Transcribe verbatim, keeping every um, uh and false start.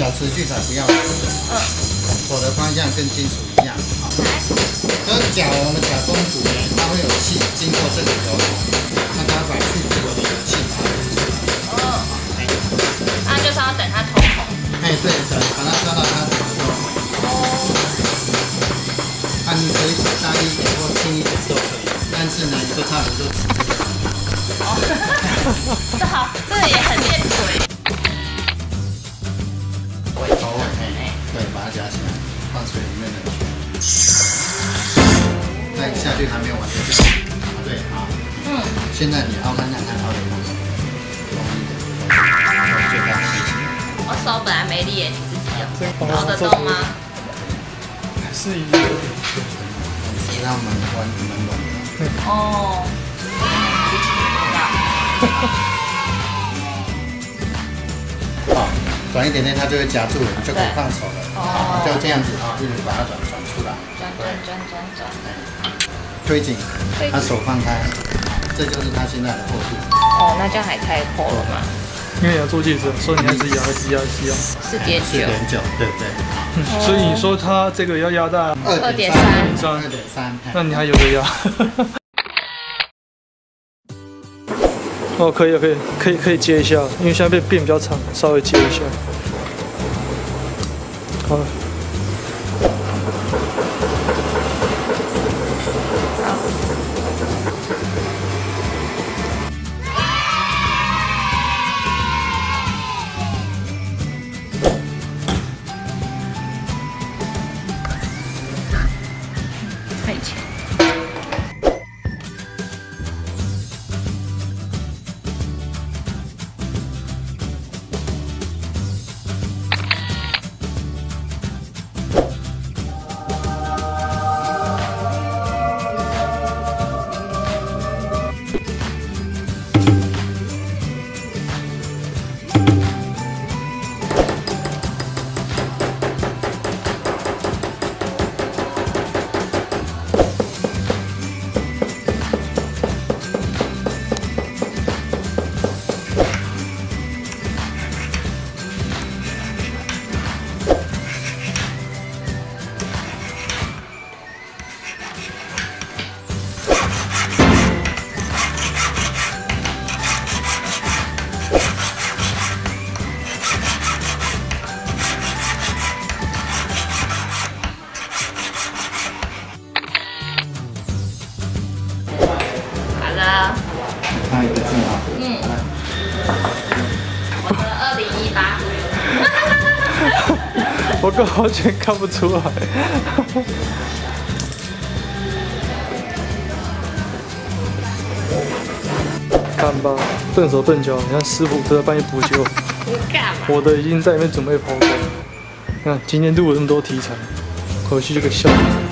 脚持续才不要锁，嗯，锁的方向跟金属一样，好。这脚我们脚中骨呢，它会有气经过这个油桶，那它把去自由的油气把它吐出来。哦，哎， 那就是要等它通红。 哎，对，等把它抓到它的时候。哦。啊，你可以大力一点或轻一点都可以，但是呢，就差不多。 哦，这好，这个也很练腿。 尾头尾，哎，对，把它夹起来，放水里面冷却。再下去还没有完全。啊，对，好。嗯。现在你凹看看看凹的多少，容易的，最大力气。 我手本来没力耶，你自己有凹得动吗？ 还是一样。 其他门关门拢的。 哦。 好，转一点点，它就会夹住了，就可以放手了。哦，就这样子啊，一直把它转转出来， 转转转转转， 推紧，把手放开，这就是它现在的厚度。 哦，那这样还太厚了嘛？ 因为你要做戒指，所以你还是压，还是压，是压。 四点九。四点九，对不对？ 嗯，所以你说它这个要压到二点三， 二点三， 那你还有的压。哦，可以，可以，可以，可以接一下，因为现在变变比较长，稍微接一下。好了。 太强。 看一个字啊。嗯。 我的二零一八。 我刚完全看不出来。看吧，笨手笨脚，你看师傅都在半夜补救。我的已经在里面准备抛光。看今天录了这么多题材，回去就可以笑。